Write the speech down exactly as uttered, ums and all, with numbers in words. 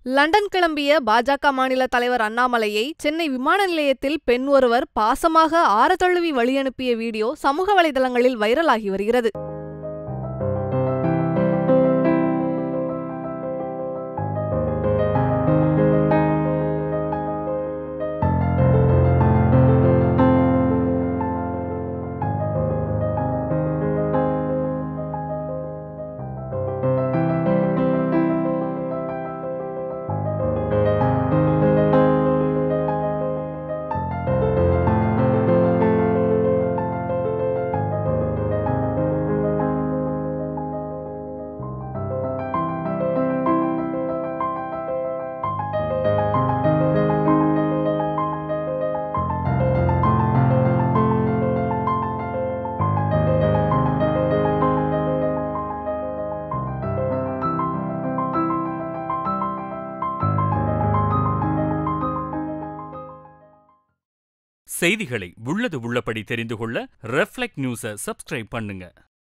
London கிளம்பிய பாஜக மாநில தலைவர் அண்ணாமலையை சென்னை விமான நிலையத்தில் பெண் ஒருவர் பாசமாக ஆரத்தழுவி வழியனுப்பிய வீடியோ சமூக வலைதளங்களில் வைரலாகி வருகிறது. செய்திகளை உள்ளது உள்ளபடி தெரிந்து கொள்ள ரெஃப்ளெக்ட் நியூஸை சப்ஸ்கிரைப் பண்ணுங்க.